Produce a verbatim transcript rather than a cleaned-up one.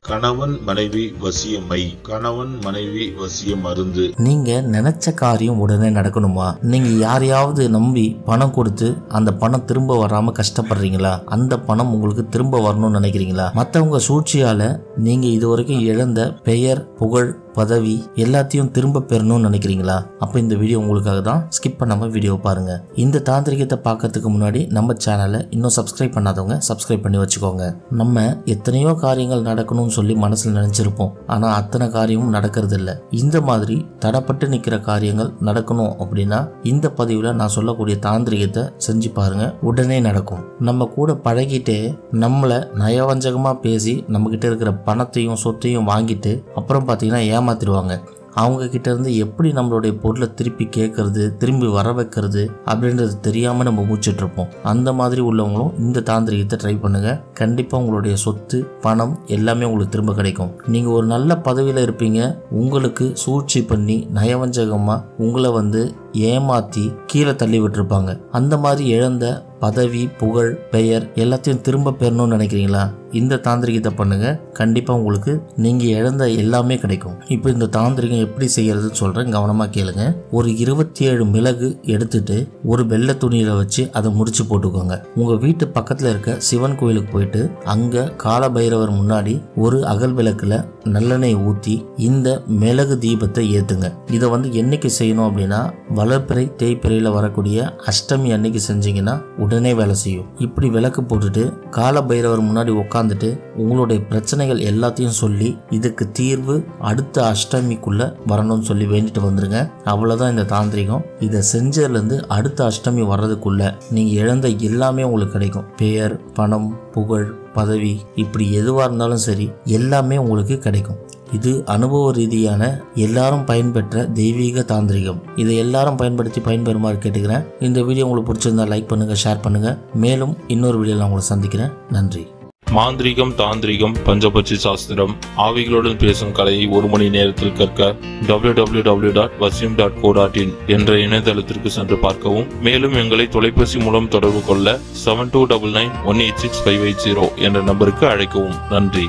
கணவன் மனைவி வசியமை, கணவன் மனைவி வசிய மருந்து. நீங்க நினைச்ச காரியம் உடனே நடக்கணுமா? நீங்க யாரையாவது நம்பி பணம் கொடுத்து அந்த பணம் திரும்ப வராம கஷ்டப்படுறீங்களா? அந்த பணம் உங்களுக்கு திரும்ப வரணும்னு நினைக்கிறீங்களா? மற்றவங்க சூழ்ச்சியால நீங்க இதுவரைக்கும் இழந்த பெயர், புகழ், பதவி எல்லாத்தையும் திரும்ப பெறணும்னு நினைக்கிறீங்களா? அப்ப இந்த வீடியோ உங்களுக்காக தான். ஸ்கிப் பண்ணாம வீடியோ பாருங்க. இந்த தாந்திரிகத்தை பார்க்கறதுக்கு முன்னாடி நம்ம சேனலை இன்னும் சப்ஸ்கிரைப் பண்ணாதவங்க சப்ஸ்கிரைப் பண்ணி வச்சுக்கோங்க. நம்ம எத்தனையோ காரியங்கள் நடக்கணும்னு சொல்லி மனசுல நினைச்சிருப்போம். ஆனா அத்தனை காரியமும் நடக்கிறது இல்ல. இந்த மாதிரி தடப்பட்டு நிக்கிற காரியங்கள் நடக்கணும் அப்படின்னா இந்த பதிவுல நான் சொல்லக்கூடிய தாந்திரிகத்தை செஞ்சு பாருங்க, உடனே நடக்கும். நம்ம கூட பழகிட்டே நம்மள நயவஞ்சகமா பேசி நம்ம கிட்ட இருக்கிற பணத்தையும் சொத்தையும் வாங்கிட்டு அப்புறம் பாத்தீங்கன்னா ஏமாத்திடுவாங்க. அவங்க கிட்ட இருந்து எப்படி நம்மளுடைய பொருளை திருப்பி கேட்கறது, திரும்பி வர வைக்கிறது அப்படின்றது தெரியாம நம்ம மூச்சிட்டு இருப்போம். அந்த மாதிரி உள்ளவங்களும் இந்த தாந்திரிகத்தை ட்ரை பண்ணுங்க. கண்டிப்பா உங்களுடைய சொத்து, பணம் எல்லாமே உங்களுக்கு திரும்ப கிடைக்கும். நீங்க ஒரு நல்ல பதவியில இருப்பீங்க. உங்களுக்கு சூழ்ச்சி பண்ணி நயவஞ்சகமா உங்களை வந்து ஏமாத்தி கீழே தள்ளி விட்டுருப்பாங்க. அந்த மாதிரி இழந்த பதவி, புகழ், பெயர் எல்லாத்தையும் திரும்ப பெறணும்னு நினைக்கிறீங்களா? இந்த தாந்திரிகத்தை பண்ணுங்க. கண்டிப்பா உங்களுக்கு நீங்க இழந்த எல்லாமே கிடைக்கும். இப்போ இந்த தாந்திரிகம் எப்படி செய்யறதுன்னு சொல்றேன், கவனமா கேளுங்க. ஒரு இருபத்தி ஏழு மிளகு எடுத்துட்டு ஒரு வெள்ளை துணியில வச்சு அதை முடிச்சு போட்டுக்கோங்க. உங்க வீட்டு பக்கத்துல இருக்க சிவன் கோயிலுக்கு போயிட்டு அங்க கால பைரவர் முன்னாடி ஒரு அகல் விளக்குல நல்லெண்ணெய் ஊத்தி இந்த மிளகு தீபத்தை ஏத்துங்க. இதை வந்து என்னைக்கு செய்யணும் அப்படின்னா வளர்பிறை தேய்பிறையில வரக்கூடிய அஷ்டமி அன்னைக்கு செஞ்சீங்கன்னா உடனே வேலை செய்யும். இப்படி விளக்கு போட்டுட்டு கால பைரவர் முன்னாடி உட்காந்துட்டு உங்களுடைய பிரச்சனைகள் எல்லாத்தையும் சொல்லி இதுக்கு தீர்வு அடுத்த அஷ்டமிக்குள்ள வரணும்னு சொல்லி வேண்டிட்டு வந்துருங்க. அவ்வளவுதான் இந்த தாந்திரிகம். இதை செஞ்சதுல இருந்து அடுத்த அஷ்டமி வர்றதுக்குள்ள நீங்க இழந்த எல்லாமே உங்களுக்கு கிடைக்கும். பெயர், பணம், புகழ், பதவி, இப்படி எதுவா இருந்தாலும் சரி எல்லாமே உங்களுக்கு கிடைக்கும். இது அனுபவ ரீதியான எல்லாரும் பயன்பெற்ற தெய்வீக தாந்திரிகம். இதை எல்லாரும் பயன்படுத்தி பயன்பெறுமாறு கேட்டுக்கிறேன். இந்த வீடியோ உங்களுக்கு பிடிச்சிருந்தா லைக் பண்ணுங்க, ஷேர் பண்ணுங்க. மேலும் இன்னொரு வீடியோல உங்களை சந்திக்கிறேன். நன்றி. மாந்திரிகம், தாந்திரிகம், பஞ்சபட்சி சாஸ்திரம், ஆவிகளுடன் பேசும் கலையை ஒரு மணி நேரத்தில் கற்க டபிள்யூ டபிள்யூ டபிள்யூ டாட் வசியம் டாட் கோ டாட் இன் என்ற இணையதளத்திற்கு சென்று பார்க்கவும். மேலும் எங்களை தொலைபேசி மூலம் தொடர்பு கொள்ள seven two double nine one eight six five eight zero என்ற நம்பருக்கு அழைக்கவும். நன்றி.